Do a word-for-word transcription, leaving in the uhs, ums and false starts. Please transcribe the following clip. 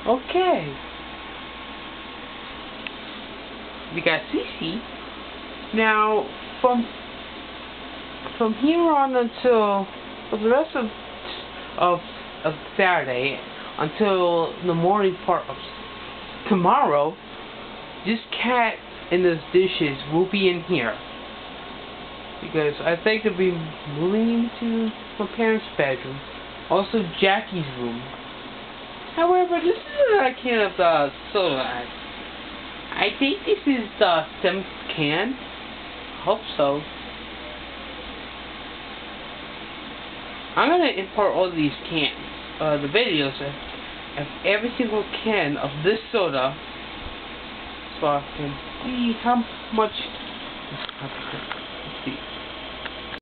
Okay. We got Cece. Now, from from here on until for the rest of of of Saturday until the morning part of tomorrow, this cat and those dishes will be in here because I think they'll be moving into my parents' bedroom, also Jackie's room. However, this is a can of the soda. I think this is the seventh can. Hope so. I'm gonna import all these cans, uh, the videos of, of every single can of this soda, so I can see how much.